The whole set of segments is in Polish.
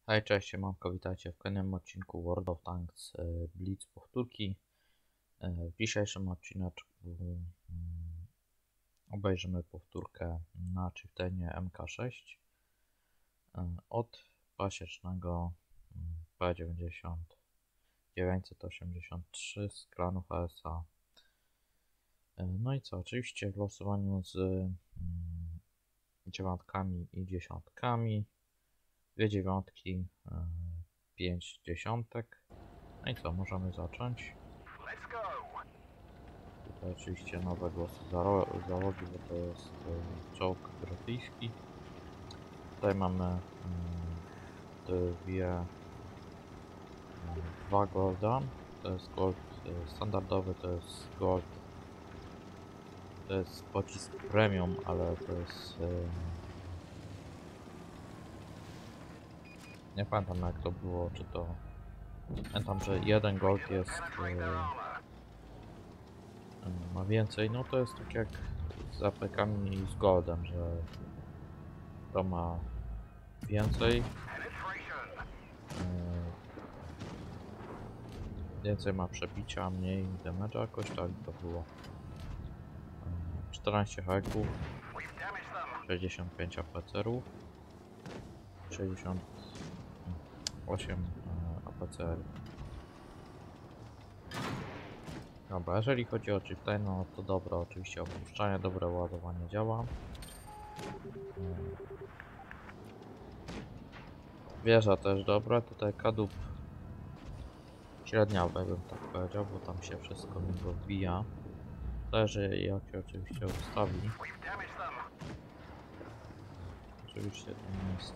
Hej, cześć, siemanko, witajcie w kolejnym odcinku World of Tanks Blitz powtórki. W dzisiejszym odcineczku obejrzymy powtórkę na Chieftainie MK6 od pasiecznego P90 983 z klanów ASA. No i co, oczywiście w losowaniu z dziewiątkami i dziesiątkami. 2 dziewiątki, 5 dziesiątek. No i co, możemy zacząć. Tutaj oczywiście nowe głosy załogi, bo to jest czołg brytyjski. Tutaj mamy dwa golda. To jest gold standardowy, to jest gold. To jest pocisk premium, ale to jest nie pamiętam jak to było, czy to... Pamiętam, że jeden gold jest... ma więcej, no to jest tak jak z apekami i z goldem, że to ma więcej. Więcej ma przebicia, mniej damage'a, jakoś tak to było. 14 haków, 65 APCR-ów, 68 APCR. Dobra, jeżeli chodzi o Chieftain, no to dobre oczywiście opuszczanie, dobre ładowanie działa. Wieża też dobra, tutaj kadłub średniawy bym tak powiedział, bo tam się wszystko mi go wbija. Zależy jak się oczywiście ustawi. Oczywiście to jest...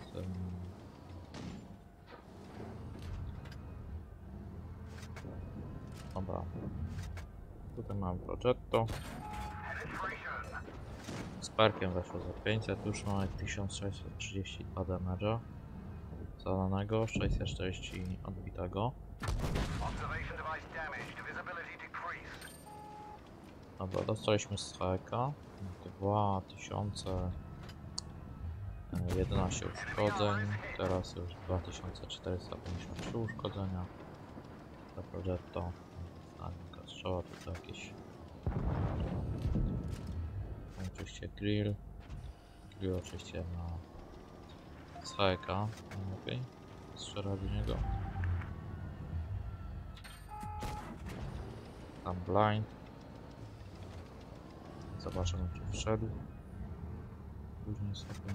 Dobra. Tutaj mam Progetto. Z perkiem weszło za 500, już mamy 1632 damage'a zadanego, 640 odbitego. Dobra, dostaliśmy z HK 2011 uszkodzeń, teraz już 2453 uszkodzenia. To Progetto, stanika strzała, tutaj jakieś oczywiście grill oczywiście na HK, lepiej strzelać w niego. Tam blind. Zobaczymy czy wszedł. Później sobie.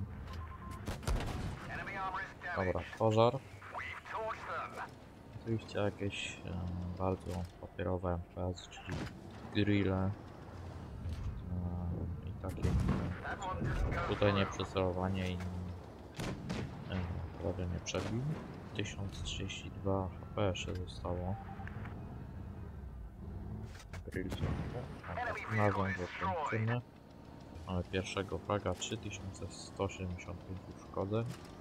Dobra, pożar. Oczywiście jakieś bardzo papierowe MPS, czyli grille i takie. Tutaj nieprzycelowanie i prawie nie przebił. 1032 HP jeszcze zostało. Grill nazwą go kończymy. Mamy pierwszego fraga, 3175 uszkodzeń.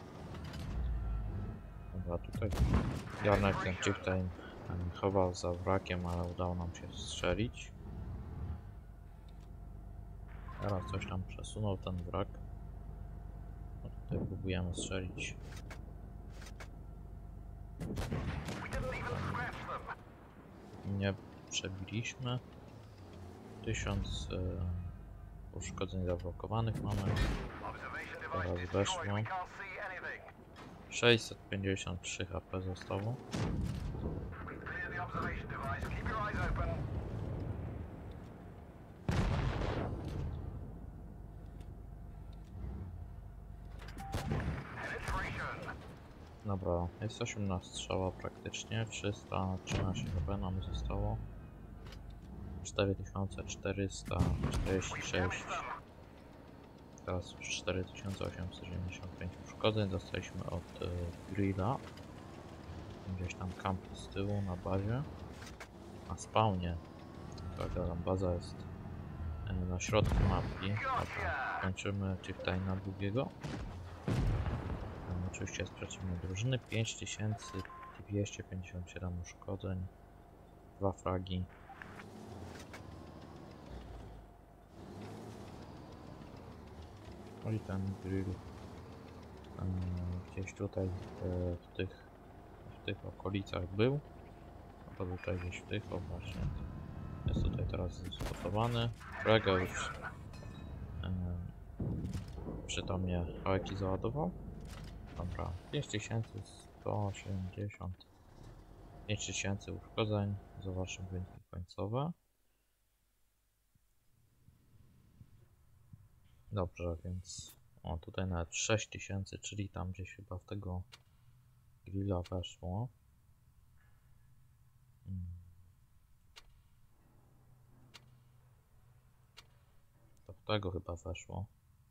Dobra, tutaj Jarnek ten Chieftain chował za wrakiem, ale udało nam się strzelić. Teraz coś tam przesunął ten wrak. No tutaj próbujemy strzelić. Nie przebiliśmy. 1000 uszkodzeń zablokowanych mamy. Teraz weszło. 653 HP zostało. Dobra, jesteśmy na strzała praktycznie. 313 HP nam zostało. 4446. Teraz już 4895 uszkodzeń dostaliśmy od grilla. Gdzieś tam kampi z tyłu na bazie. Na spawnie. Taka baza jest na środku mapki. Dobra, kończymy Chieftaina drugiego. Oczywiście jest przeciwnej drużyny. 5257 uszkodzeń. 2 fragi. No i ten grill gdzieś tutaj w tych okolicach był. Chyba tutaj gdzieś w tych, o właśnie. Jest tutaj teraz zespotowany. Kolega już przytomnie hałeki załadował. Dobra, 5180. 5000 uszkodzeń. Zobaczymy wyniki końcowe. Dobrze, więc o tutaj nawet 6000, czyli tam gdzieś chyba w tego grilla weszło. To w tego chyba weszło.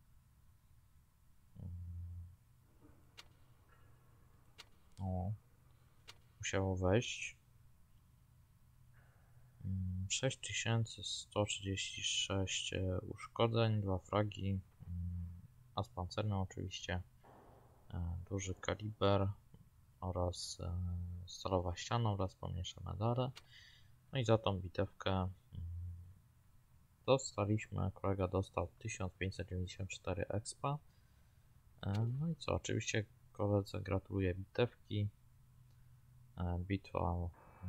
O, musiało wejść. 6136 uszkodzeń, 2 fragi, a z pancernym oczywiście duży kaliber oraz stalowa ściana oraz pomniejszone dary. No i za tą bitewkę dostaliśmy, kolega dostał 1594 expa. No i co, oczywiście koledze gratuluję bitewki. Bitwa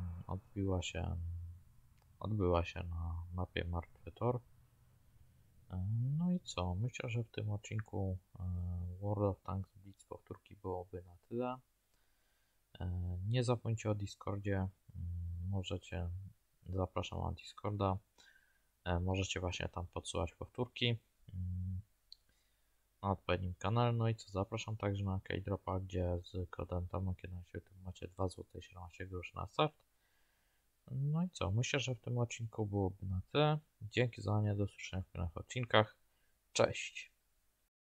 odbyła się na mapie Martwy Tor. No i co? Myślę, że w tym odcinku World of Tanks Blitz powtórki byłoby na tyle. Nie zapomnijcie o Discordzie. Zapraszam na Discorda. Możecie właśnie tam podsyłać powtórki na odpowiednim kanale. No i co? Zapraszam także na Keydropa, gdzie z kodem TAMOK11 macie 2 zł 17 groszy na start. No i co? Myślę, że w tym odcinku byłoby na tyle. Dzięki za nie, do usłyszenia w kolejnych odcinkach. Cześć!